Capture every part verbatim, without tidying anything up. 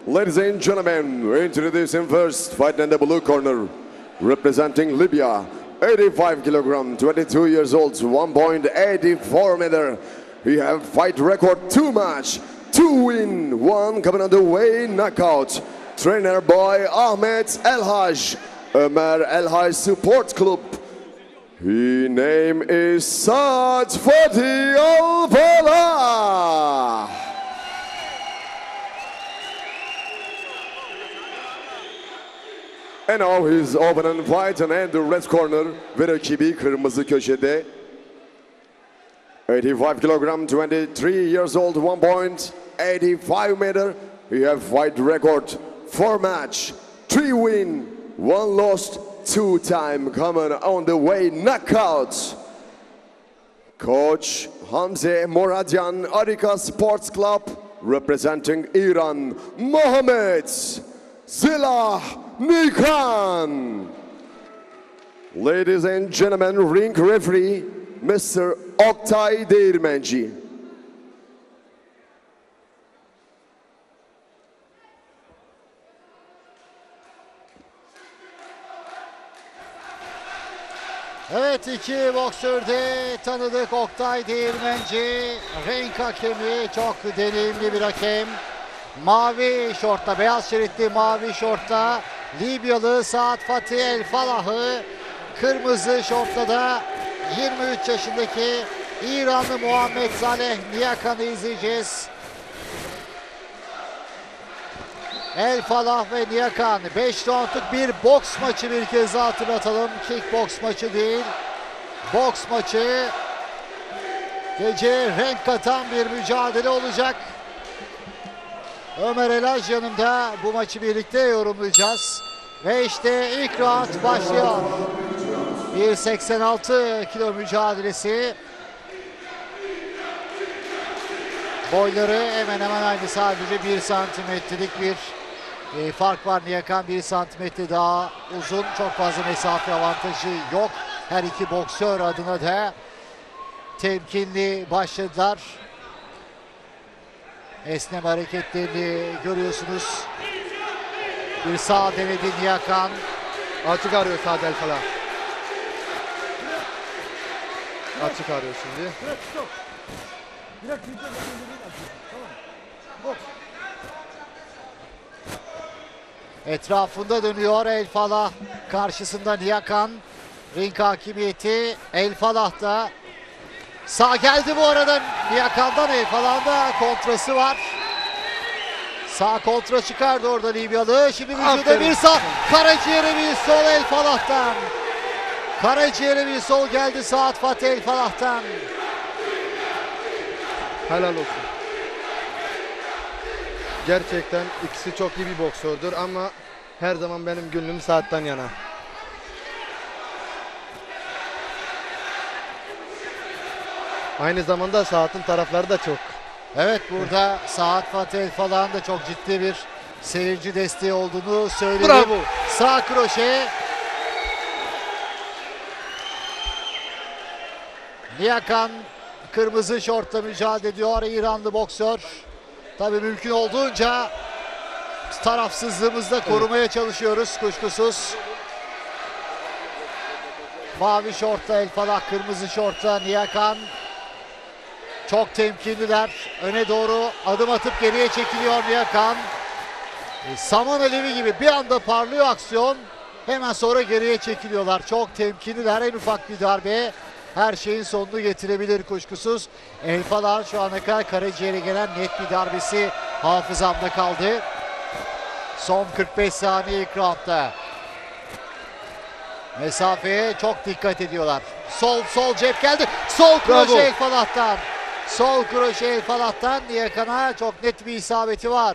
Ladies and gentlemen, introducing first, fighting in the blue corner, representing Libya, eighty-five kilogram, twenty-two years old, one point eight four meter. He have fight record two match, two win, one coming on the way knockout. Trainer by Ahmet El-Haj, Ömer El-Haj Support Club. His name is Saad Fatih Al-Falah. And now his opponent fight and in the red corner ve rakibi kırmızı köşede. eighty-five kilogram, twenty-three years old, one point eight five meter. He have fight record four match, three win, one lost, two time coming on the way knockout. Coach Hamze Moradyan, Arika Sports Club, representing Iran, Mohammed Zilah Nikan. Ladies and gentlemen, ring referee Mister Oktay Değirmenci. Evet, iki boksörde tanıdık Oktay Değirmenci, renk hakemi, çok deneyimli bir hakem. Mavi şortta, beyaz şeritli mavi şortta Libyalı Saad Fatih El-Falah'ı, kırmızı şortta da yirmi üç yaşındaki İranlı Muhammed Saleh Niakan'ı izleyeceğiz. El-Falah ve Niakan beş roundluk bir boks maçı, bir kez daha hatırlatalım. Kickboks maçı değil, boks maçı. Gece renk katan bir mücadele olacak. Ömer El-Haj yanımda, bu maçı birlikte yorumlayacağız. Ve işte ilk round başlıyor. bir seksen altı kilo mücadelesi. Boyları hemen hemen aynı, sadece bir santimetrelik bir e, fark var. Niakan bir santimetre daha uzun, çok fazla mesafe avantajı yok. Her iki boksör adına da temkinli başladılar. Esneme hareketlerini görüyorsunuz. Bir sağ denedi Niakan. Açık arıyor Saad El-Falah. Açık arıyor şimdi. Etrafında dönüyor El-Falah. Karşısında Niakan. Ring hakimiyeti El-Falah'ta. Sağ geldi bu arada Niakan'dan, El-Falah'da kontrası var. Sağ kontra çıkardı orada Libyalı. Şimdi vücuda bir sağ, karaciğere bir sol El-Falah'tan. Karaciğere bir sol geldi Saad Fatih El-Falah'tan. Helal olsun. Gerçekten ikisi çok iyi bir boksördür ama her zaman benim gönlüm Saad'dan yana. Aynı zamanda Saad'ın tarafları da çok. Evet, burada Saad Fatih El-Falah'ın da çok ciddi bir seyirci desteği olduğunu söyleyelim. Bravo. Sağ kroşe. Niakan kırmızı şortla mücadele ediyor, İranlı boksör. Tabii mümkün olduğunca tarafsızlığımızı da korumaya çalışıyoruz kuşkusuz. Mavi şortla El-Falah, kırmızı şortla Niakan. Çok temkinliler. Öne doğru adım atıp geriye çekiliyor Niakan. E, saman alevi gibi bir anda parlıyor aksiyon. Hemen sonra geriye çekiliyorlar. Çok temkinliler. En ufak bir darbe her şeyin sonunu getirebilir kuşkusuz. El-Falah şu ana kadar karaciğere gelen net bir darbesi hafızamda kaldı. Son kırk beş saniye ilk roundda. Mesafeye çok dikkat ediyorlar. Sol sol cep geldi. Sol kroşe El-Falah'tan. Sol kroşe El-Falah'tan Niakan'a çok net bir isabeti var.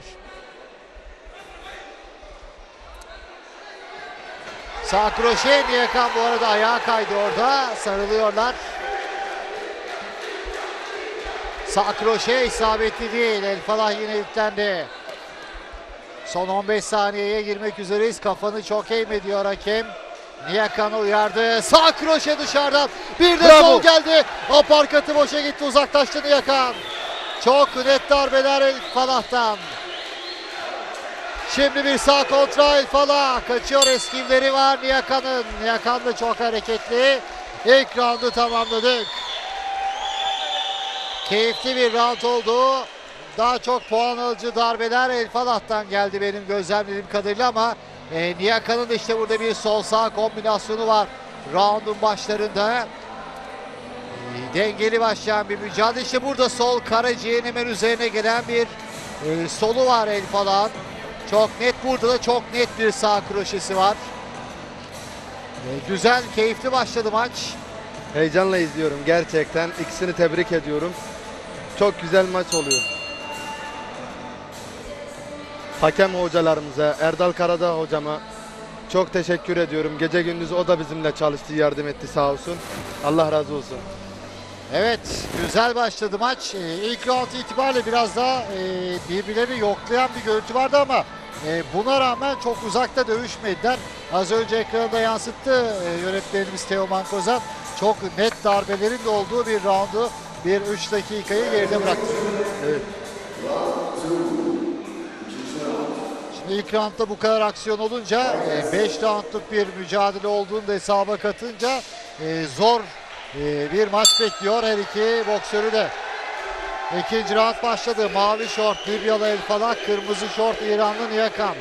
Sağ kroşe, Niakan bu arada ayağa kaydı orada. Sarılıyorlar. Sağ kroşe isabetli değil. El-Falah yine yüklendi. Son on beş saniyeye girmek üzereyiz. Kafanı çok eğmediyor hakem. Niakan'ı uyardı. Sağ kroşe dışarıdan. Bir de Bravo. Sol geldi. Aparkatı boşa gitti. Uzaklaştı Niakan. Çok net darbeler El-Falah'tan. Şimdi bir sağ kontra Elfala. Kaçıyor, eskivleri var Niyakan'ın. Niyakan da çok hareketli. İlk roundu tamamladık. Keyifli bir round oldu. Daha çok puan alıcı darbeler Elfalah'tan geldi benim gözlemlediğim kadarıyla ama e, Niyakan'ın da işte burada bir sol sağ kombinasyonu var. Round'un başlarında. E, dengeli başlayan bir mücadele. İşte burada sol karaciğerin hemen üzerine gelen bir e, solu var Elfalah'ın. Çok net, burada da çok net bir sağ kroşesi var. E, güzel, keyifli başladı maç. Heyecanla izliyorum gerçekten. İkisini tebrik ediyorum. Çok güzel maç oluyor. Hakem hocalarımıza, Erdal Karadağ hocama çok teşekkür ediyorum. Gece gündüz o da bizimle çalıştı, yardım etti sağ olsun. Allah razı olsun. Evet, güzel başladı maç. Ee, ilk round itibariyle biraz daha e, birbirlerini yoklayan bir görüntü vardı ama e, buna rağmen çok uzakta dövüşmediler. Az önce ekranda yansıttı e, yönetmenimiz Teoman Kozan. Çok net darbelerin de olduğu bir roundu, bir üç dakikayı geride bıraktı. Evet. Şimdi ilk roundda bu kadar aksiyon olunca beş roundluk bir mücadele olduğunu da hesaba katınca e, zor e, bir maç bekliyor her iki boksörü de. İkinci round başladı. Mavi şort Libyalı Elfala, kırmızı şort İranlı Niyakan.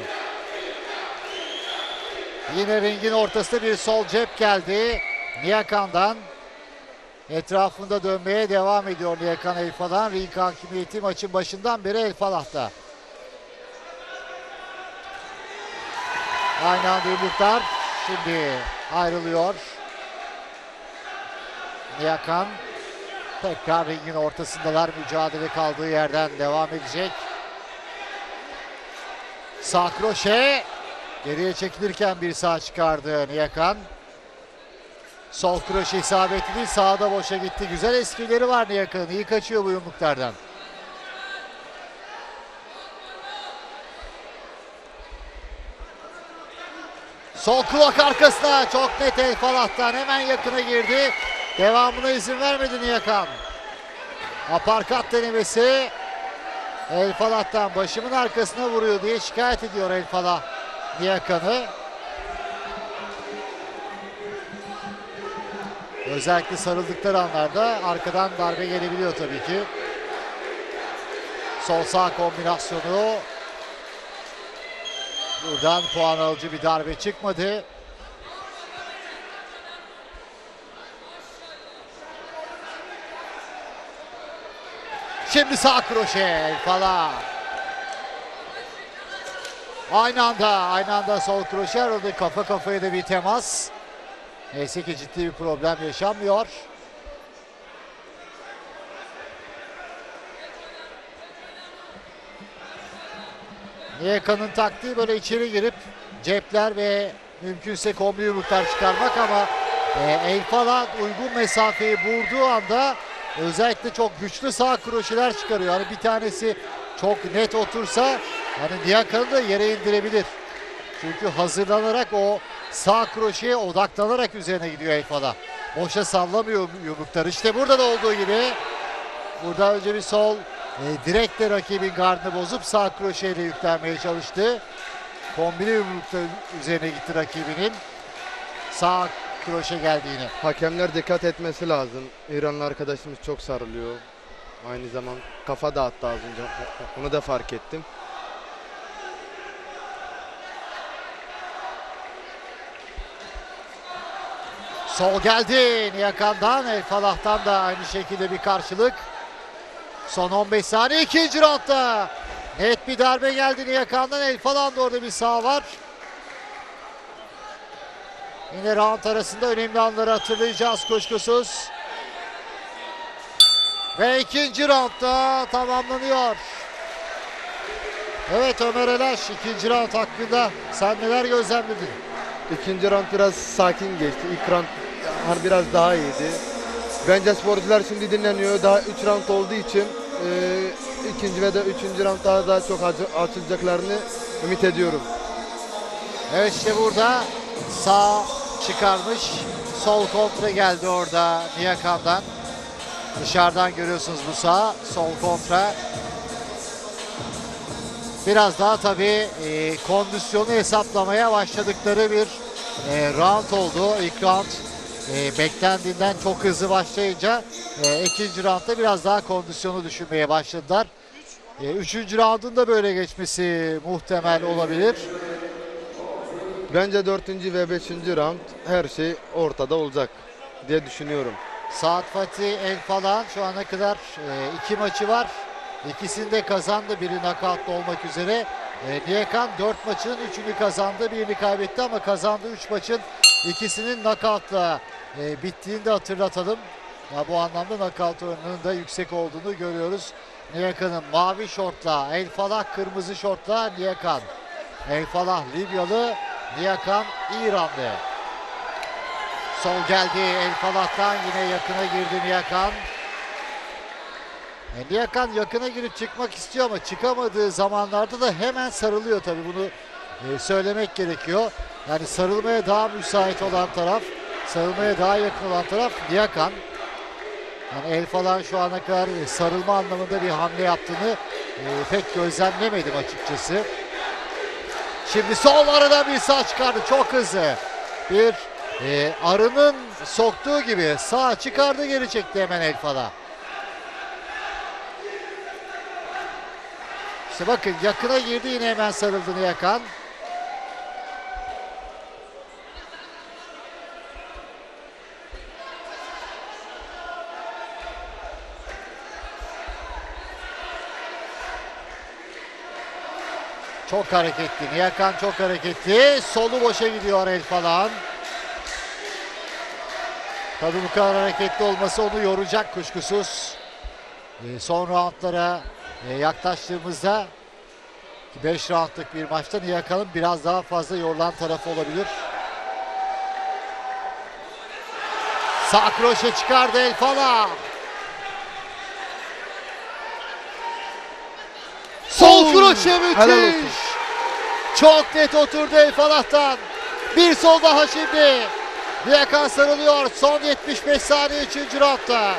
Yine ringin ortasında bir sol cep geldi Niyakan'dan. Etrafında dönmeye devam ediyor Niyakan Elfalah'ın. Ring hakimiyeti maçın başından beri Elfalah'ta. Aynı anda yumruklar şimdi ayrılıyor. Niyakan tekrar ringin ortasındalar. Mücadele kaldığı yerden devam edecek. Sağ kroşe. Geriye çekilirken bir sağ çıkardı Niyakan. Sol kroşe isabetli değil. Sağda boşa gitti. Güzel eskivleri var Niyakan'ın. İyi kaçıyor bu yumruklardan. Sol kulak arkasına çok net Elfalah'tan hemen yakına girdi. Devamına izin vermedi Niyakan. Aparkat denemesi. Elfalah'tan başımın arkasına vuruyor diye şikayet ediyor Elfalah Niyakan'ı. Özellikle sarıldıkları anlarda arkadan darbe gelebiliyor tabii ki. Sol sağ kombinasyonu. Buradan puan alıcı bir darbe çıkmadı. Şimdi sağ kroşe Elfala. Aynı anda, aynı anda sol kroşe arada kafa kafaya da bir temas. Neyse ki ciddi bir problem yaşanmıyor. Niyakan'ın taktiği böyle içeri girip cepler ve mümkünse kombi yumruklar çıkarmak ama e, Elfala uygun mesafeyi bulduğu anda özellikle çok güçlü sağ kroşeler çıkarıyor. Yani bir tanesi çok net otursa yani Niyakan'ı da yere indirebilir. Çünkü hazırlanarak o sağ kroşeye odaklanarak üzerine gidiyor Elfala. Boşa sallamıyor yumrukları. İşte burada da olduğu gibi burada önce bir sol e, direkt de rakibin gardını bozup sağ kroşeyle yüklenmeye çalıştı. Kombine yumrukta üzerine gitti rakibinin. Sağ kroşe geldi yine. Hakemler dikkat etmesi lazım. İranlı arkadaşımız çok sarılıyor. Aynı zaman kafa dağıttı az önce. Onu da fark ettim. Sol geldi Niyakan'dan, Elfalah'tan da aynı şekilde bir karşılık. Son on beş saniye ikinci roundda. Net bir darbe geldi Niyakan'dan, Elfalah'ın da orada bir sağ var. Yine round arasında önemli anları hatırlayacağız kuşkusuz. Ve ikinci roundda tamamlanıyor. Evet Ömer Elaş, ikinci round hakkında sen neler gözlemledin? İkinci round biraz sakin geçti. İlk round biraz daha iyiydi. Bence sporcular şimdi dinleniyor. Daha üç round olduğu için e, ikinci ve de üçüncü round daha da çok açılacaklarını ümit ediyorum. Evet işte burada sağ çıkarmış. Sol kontra geldi orada Niyakan'dan. Dışarıdan görüyorsunuz bu sağ. Sol kontra. biraz daha tabii e, kondisyonu hesaplamaya başladıkları bir e, round oldu. İlk round e, beklendiğinden çok hızlı başlayınca e, ikinci roundda biraz daha kondisyonu düşünmeye başladılar. E, üçüncü roundun da böyle geçmesi muhtemel olabilir. Bence dördüncü ve beşinci round her şey ortada olacak diye düşünüyorum. Saad Fatih El Falan şu ana kadar e, iki maçı var. İkisini de kazandı. Biri knockout'ta olmak üzere. E, Niyekan dört maçın üçünü kazandı. Birini kaybetti ama kazandığı üç maçın ikisinin knockout'la e, bittiğini de hatırlatalım. Ya, bu anlamda knockout oranının da yüksek olduğunu görüyoruz. Niyekan'ın mavi şortla El Falah, kırmızı şortla Niyekan. El Falah Libyalı, Niyekan İranlı. Sol geldi El Falah'tan, yine yakına girdi Niyekan. E, Niyekan yakına girip çıkmak istiyor ama çıkamadığı zamanlarda da hemen sarılıyor tabii, bunu e, söylemek gerekiyor. Yani sarılmaya daha müsait olan taraf, sarılmaya daha yakın olan taraf Niyekan. Yani El Falah şu ana kadar e, sarılma anlamında bir hamle yaptığını e, pek gözlemlemedim açıkçası. Şimdi sol aradan bir sağ çıkardı, çok hızlı. Bir e, arının soktuğu gibi sağ çıkardı, geri çekti hemen El Falah. İşte bakın, yakına girdi, yine hemen sarıldı Niyekan. Çok hareketli. Niyekan çok hareketli. Solu boşa gidiyor El Falah'ın. Tabii bu kadar hareketli olması onu yoracak kuşkusuz. Ee, son roundlara e, yaklaştığımızda beş roundlık bir maçta Niyekan'ın biraz daha fazla yorulan tarafı olabilir. Sağ kroşe çıkardı El Falah. Sol kroşe müthiş. Çok net oturdu El Falah'tan. Bir sol daha şimdi. Niyekan sarılıyor. Son yetmiş beş saniye üçüncü roundda.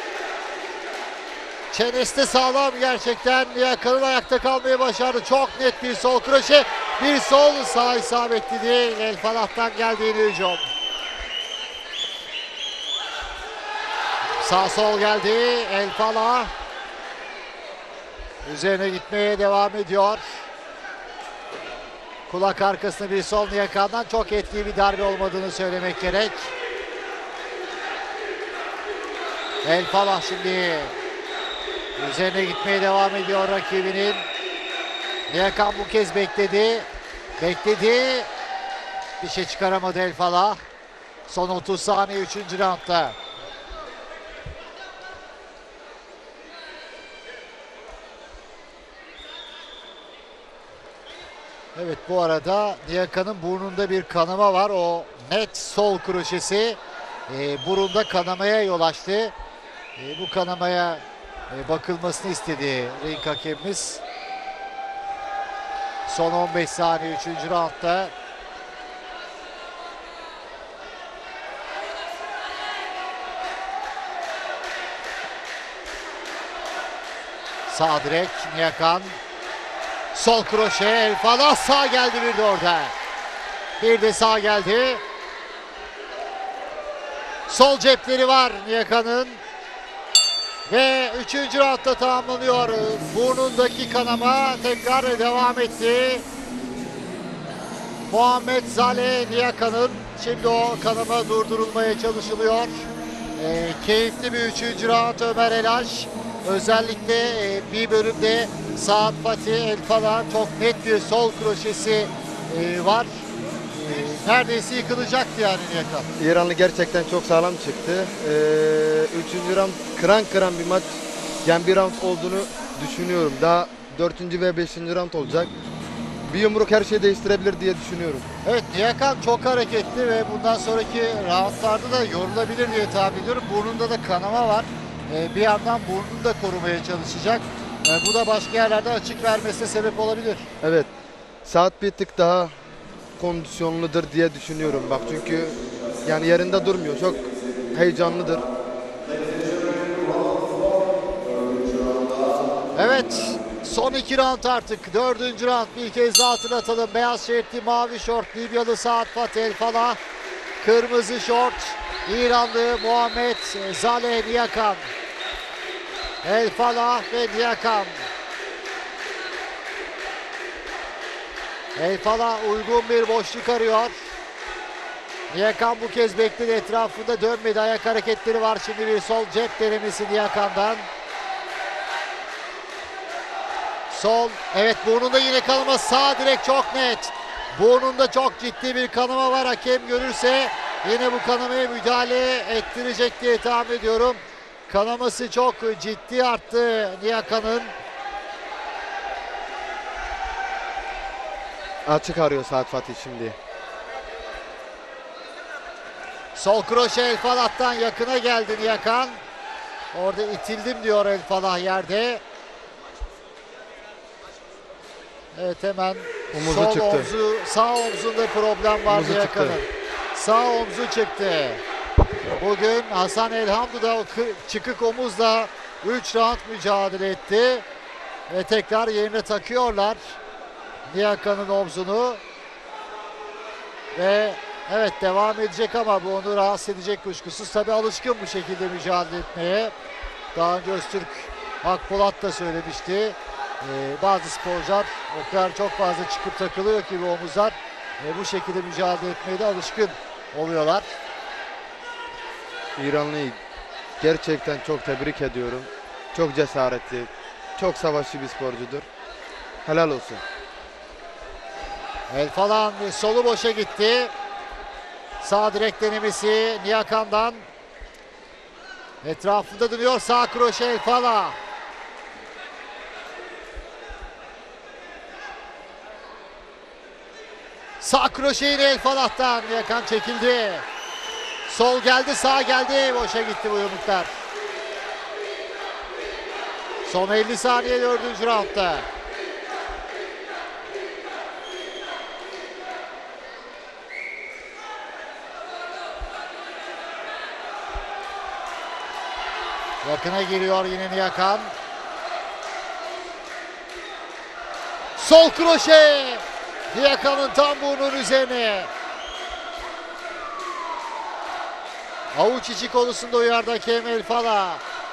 Çenesi de sağlam gerçekten. Niyekan'ın ayakta kalmayı başardı. Çok net bir sol kroşe. Bir sol, sağ isabetli değil. El Falah'tan geldi yine hücum. Sağ sol geldi. El Falah üzerine gitmeye devam ediyor. Kulak arkasına bir sol Niyekan'dan, çok etkili bir darbe olmadığını söylemek gerek. El Falah şimdi üzerine gitmeye devam ediyor rakibinin. Niyekan bu kez bekledi. Bekledi. Bir şey çıkaramadı El Falah. Son otuz saniye üçüncü roundda. Evet, bu arada Niyekan'ın burnunda bir kanama var. O net sol kroşesi e, burunda kanamaya yol açtı. E, bu kanamaya e, bakılmasını istedi ring hakemimiz. Son on beş saniye üçüncü roundda. Sağ direk Niyekan. Sol kroşe El Falah, sağ geldi bir de orada. Bir de sağ geldi. Sol cepleri var Niyekan'ın. Ve üçüncü roundda tamamlanıyor. Burnundaki kanama tekrar devam etti. Muhammed Zale Niyekan'ın, şimdi o kanama durdurulmaya çalışılıyor. E, keyifli bir üçüncü round Ömer Elaş. Özellikle e, bir bölümde Saad Fatih El Falah çok net bir sol kroşesi e, var. E, neredeyse yıkılacaktı yani Niyekan. İranlı gerçekten çok sağlam çıktı. Ee, üçüncü round kıran kıran bir maç. Yani bir round olduğunu düşünüyorum. Daha dördüncü ve beşinci round olacak. Bir yumruk her şeyi değiştirebilir diye düşünüyorum. Evet, Niyekan çok hareketli ve bundan sonraki roundlarda da yorulabilir diye tahmin ediyorum. Burnunda da kanama var. Ee, bir yandan burnunu da korumaya çalışacak. Ee, bu da başka yerlerde açık vermesine sebep olabilir. Evet. Saat bir tık daha kondisyonludur diye düşünüyorum. Bak çünkü yani yerinde durmuyor. Çok heyecanlıdır. Evet. Son iki round artık. Dördüncü round bir kez daha hatırlatalım. Beyaz şertli mavi şort Libyalı Saad Fatih El Falah. Kırmızı şort İranlı Muhammed Zaleh Niyakan. El Falah ve Niyakan. El Falah uygun bir boşluk arıyor. Niyakan bu kez bekledi, etrafında dönmedi. Ayak hareketleri var. Şimdi bir sol cep denemesi Niyakan'dan. Sol, evet, burnunda yine kanama, sağ direkt çok net. Burnunda çok ciddi bir kanama var. Hakem görürse yine bu kanamaya müdahale ettirecek diye tahmin ediyorum. Kanaması çok ciddi arttı Niyakan'ın. Açık arıyor Saad Fatih şimdi. Sol kroşe El Falah'tan yakına geldi Niyakan. Orada itildim diyor El Falah yerde. Evet, hemen Omuzu sol çıktı. omzu, sağ omzunda problem var Omuzu Niyakan'ın. Sağ omzu çıktı. Bugün Hasan Elhamdü da o çıkık omuzla üç round mücadele etti. Ve tekrar yerine takıyorlar Niyakan'ın omzunu. Ve evet, devam edecek ama bu onu rahatsız edecek kuşkusuz. Tabii alışkın bu şekilde mücadele etmeye. Daha önce Öztürk Akpolat da söylemişti. Ee, bazı sporcular o kadar çok fazla çıkıp takılıyor ki bu omuzlar. Ee, bu şekilde mücadele etmeye de alışkın oluyorlar. İranlı'yı gerçekten çok tebrik ediyorum. Çok cesaretli, çok savaşçı bir sporcudur. Helal olsun. El Falah'ın solu boşa gitti. Sağ direkt denemesi Niyakan'dan. Etrafında dönüyor sağ kroşe El Falah. Sağ kroşe yine El Falah'tan. Niyakan çekildi. Sol geldi, sağ geldi. Boşa gitti bu yumruklar. Son elli saniye dördüncü roundda. Yakına giriyor yine Niyakan. Sol kroşe. Niyakan'ın tam burnunun üzerine. Avuç içi konusunda uyardı hakem El Falah.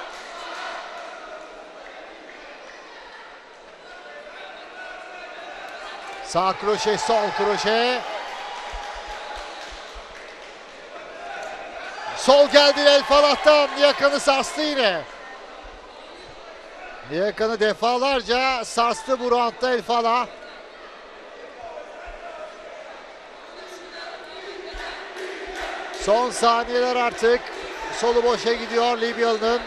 Sağ kroşe, sol kroşe. Sol geldi El Falah'tan. Niyakan'ı sarstı yine. Niyakan'ı defalarca sarstı bu roundda El Falah. Son saniyeler artık. Solu boşa gidiyor Libyalı'nın.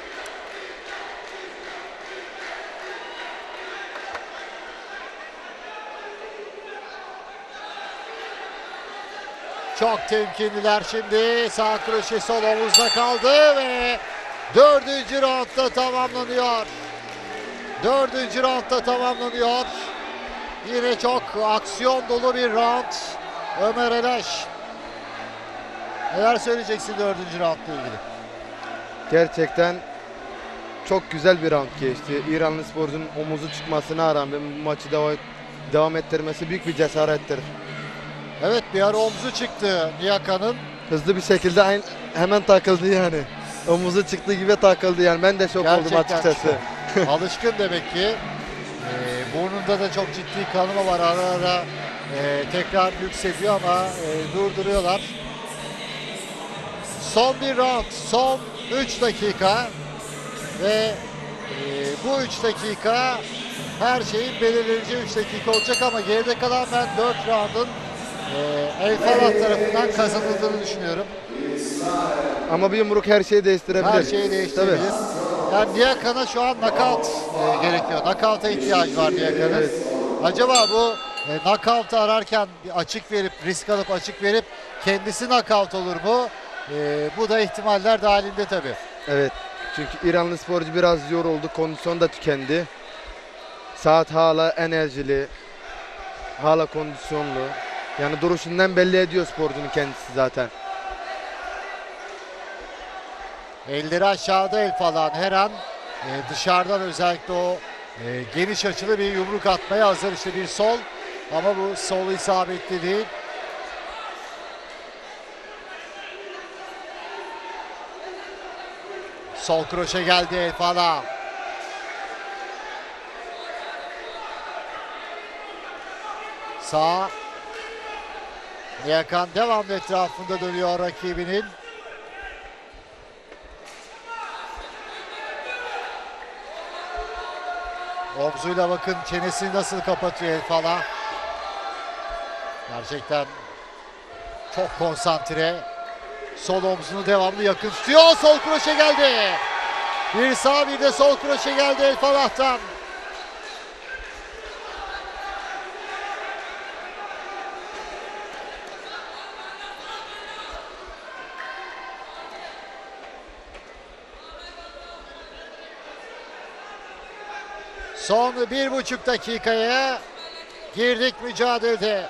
Çok temkinliler şimdi. Sağ kroşe sol omuzda kaldı ve dördüncü roundda tamamlanıyor. Dördüncü roundda tamamlanıyor. Yine çok aksiyon dolu bir round. Ömer Eleş. Neler söyleyeceksin dördüncü roundla ilgili? Gerçekten çok güzel bir round geçti. İranlı sporcunun omuzu çıkmasına rağmen bu maçı devam, devam ettirmesi büyük bir cesarettir. Evet, bir ara omzu çıktı Niyakan'ın. Hızlı bir şekilde aynı, hemen takıldı yani. Omuzu çıktığı gibi takıldı yani. Ben de şok oldum Gerçekten açıkçası. alışkın demek ki. Ee, burnunda da çok ciddi kanama var. Ara ara e, tekrar yükseliyor ama e, durduruyorlar. Son bir round, son üç dakika ve e, bu üç dakika her şeyin belirleneceği üç dakika olacak ama geride kalan ben dört roundun e, El Falah tarafından kazanıldığını düşünüyorum. Ama bir yumruk her şeyi değiştirebilir. Her şeyi değiştirebilir. Tabii. Yani Niyakan'a şu an knockout e, gerekiyor. Knockout'a ihtiyacı var Niyakan'ın. Evet. Acaba bu e, knockout'u ararken bir açık verip, risk alıp açık verip kendisi knockout olur mu? E, bu da ihtimaller dahilinde tabii. Evet. Çünkü İranlı sporcu biraz yoruldu. Kondisyon da tükendi. Saat hala enerjili. Hala kondisyonlu. Yani duruşundan belli ediyor sporcunun kendisi zaten. Elleri aşağıda El Falah'ın her an e, dışarıdan özellikle o e, geniş açılı bir yumruk atmaya hazır. İşte bir sol ama bu sol isabetli değil. Sol kroşe geldi El Falah. Sağ. Nihakan devamlı etrafında dönüyor rakibinin. Omzuyla bakın çenesini nasıl kapatıyor El Falah. Gerçekten çok konsantre. Sol omzunu devamlı yakın tutuyor. Sol kroşe geldi. Bir sağ bir de sol kroşe geldi El Falah'tan. Son bir buçuk dakikaya girdik mücadelede.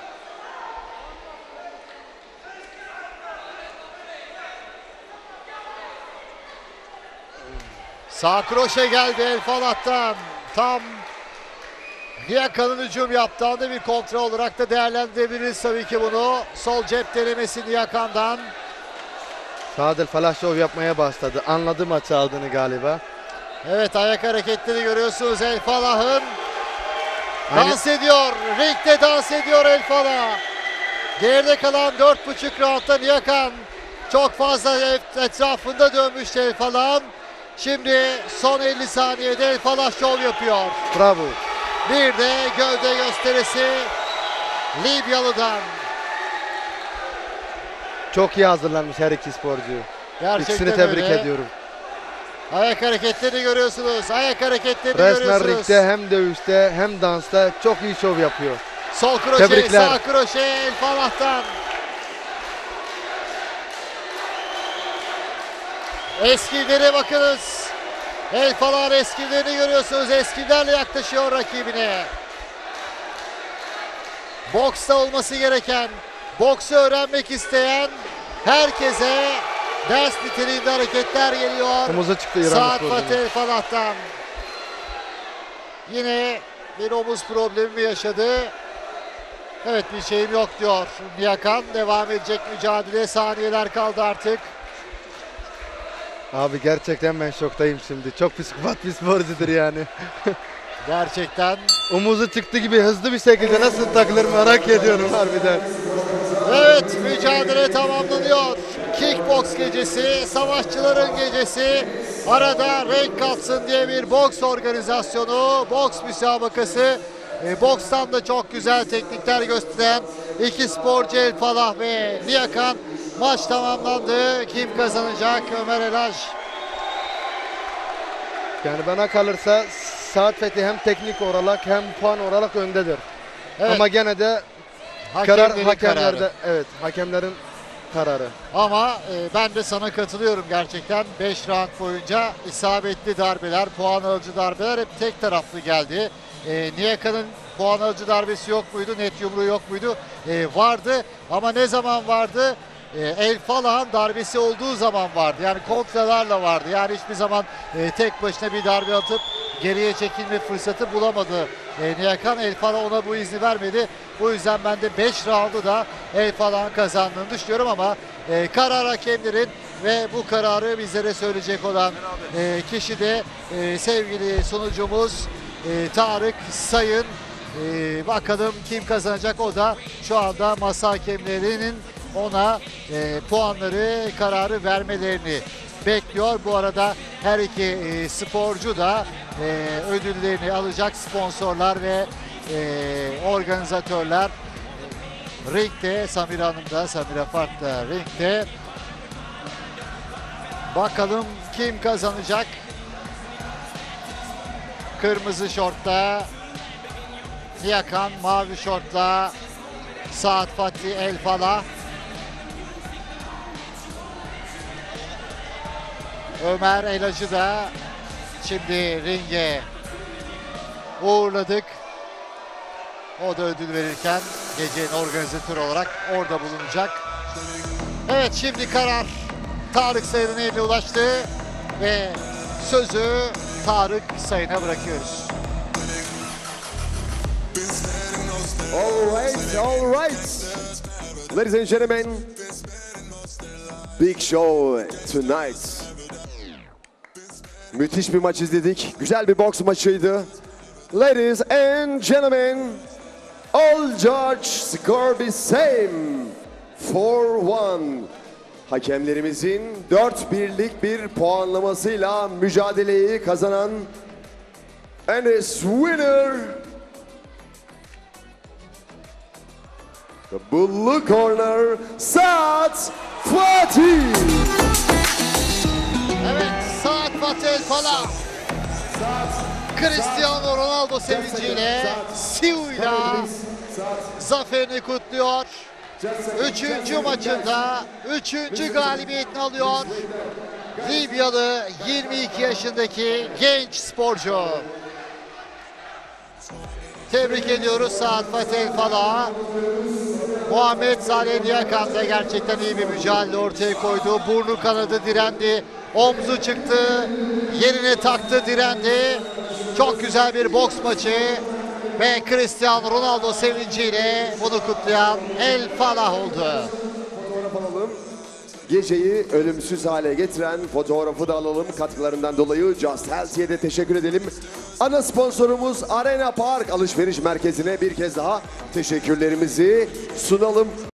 Sağ kroşe geldi El Falah'tan. Tam Nihakan'ın hücum yaptığı anda bir kontra olarak da değerlendirebiliriz tabii ki bunu. Sol cep denemesi Nihakan'dan. Saad El Falah şov yapmaya başladı. Anladı maçı aldığını galiba. Evet, ayak hareketleri görüyorsunuz El Falah'ın. Dans ediyor. Ringde dans ediyor El Falah. Geride kalan dört buçuk roundda Nihakan çok fazla etrafında dönmüştü El Falah'ın. Şimdi son elli saniyede El Falah şov yapıyor. Bravo. Bir de gövde gösterisi Libyalı'dan. Çok iyi hazırlanmış her iki sporcu. Gerçekten İkisini tebrik öyle. ediyorum. Ayak hareketlerini görüyorsunuz. Ayak hareketlerini Resmen görüyorsunuz. ringde hem dövüşte hem dansta çok iyi şov yapıyor. Sol kroşe, Tebrikler. sağ kroşe El Falah'tan. Eskilere bakınız. El Falah'ın eskillerini görüyorsunuz. Eskillerle yaklaşıyor rakibine. Boksta olması gereken, boksu öğrenmek isteyen herkese ders niteliğinde hareketler geliyor. Omuza çıktı İran Saad sporcunun. Fatih El Falah'tan. Yine bir omuz problemi mi yaşadı? Evet, bir şeyim yok diyor Nihakan. Devam edecek mücadele. Saniyeler kaldı artık. Abi gerçekten ben şoktayım şimdi. Çok psikopat bir sporcudur yani. Gerçekten. Omuzu çıktı gibi hızlı bir şekilde nasıl takılır merak ediyorum harbiden. Evet, mücadele tamamlanıyor. Kickbox gecesi, savaşçıların gecesi. Arada renk katsın diye bir boks organizasyonu, boks müsabakası. E, bokstan da çok güzel teknikler gösteren iki sporcu El Falah ve Nihakan. Maç tamamlandı. Kim kazanacak? Ömer Elaj. Yani bana kalırsa Saad Fethi hem teknik olarak hem puan olarak öndedir. Evet. Ama gene de karar Hakemlerin hakemlerde kararı. evet hakemlerin kararı. Ama e, ben de sana katılıyorum gerçekten. beş round boyunca isabetli darbeler, puan alıcı darbeler hep tek taraflı geldi. E, Nihakan'ın puan alıcı darbesi yok muydu? Net yumruğu yok muydu? E, vardı ama ne zaman vardı? E, El Falah'ın darbesi olduğu zaman vardı. Yani kontralarla vardı. Yani hiçbir zaman e, tek başına bir darbe atıp geriye çekilme fırsatı bulamadı. E, Nihakan, El Falah ona bu izni vermedi. Bu yüzden ben de beş roundu da El Falah'ın kazandığını düşünüyorum ama e, karar hakemlerin ve bu kararı bizlere söyleyecek olan e, kişi de e, sevgili sunucumuz e, Tarık Sayın. E, bakalım kim kazanacak, o da şu anda masa hakemlerinin ona e, puanları, kararı vermelerini bekliyor. Bu arada her iki e, sporcu da e, ödüllerini alacak. Sponsorlar ve e, organizatörler e, ringde. Samira Hanım da, Samira Fark da ringde. Bakalım kim kazanacak? Kırmızı şortla Nihakan, mavi şortla Saad Fatih El Falah. Ömer Elaj'ı da şimdi ringe uğurladık. O da ödül verirken gecenin organizatörü olarak orada bulunacak. Evet, şimdi karar Tarık Sayın'ın eline ulaştı ve sözü Tarık Sayın'a bırakıyoruz. All right, all right. Ladies and gentlemen, big show tonight. Müthiş bir maç izledik. Güzel bir boks maçıydı. Ladies and gentlemen, all judge score the same. four one. Hakemlerimizin dört birlik bir puanlamasıyla mücadeleyi kazanan and his winner, the blue corner, Saad Fatih. Evet, Saad Fatih El Fallah. Cristiano Ronaldo sevinciyle, Siu'yla zaferini kutluyor. Üçüncü maçında üçüncü galibiyetini alıyor. Libyalı yirmi iki yaşındaki genç sporcu. Tebrik ediyoruz Saad Fatih El Fallah'ı. Muhammed Saleh Niyakan da gerçekten iyi bir mücadele ortaya koydu. Burnu kanadı, direndi. Omzu çıktı, yerine taktı, direndi. Çok güzel bir boks maçı ve Cristiano Ronaldo sevinciyle bunu kutlayan El Fallah oldu. Fotoğraf alalım. Geceyi ölümsüz hale getiren fotoğrafı da alalım. Katkılarından dolayı Just Healthy'ye de teşekkür edelim. Ana sponsorumuz Arena Park Alışveriş Merkezi'ne bir kez daha teşekkürlerimizi sunalım.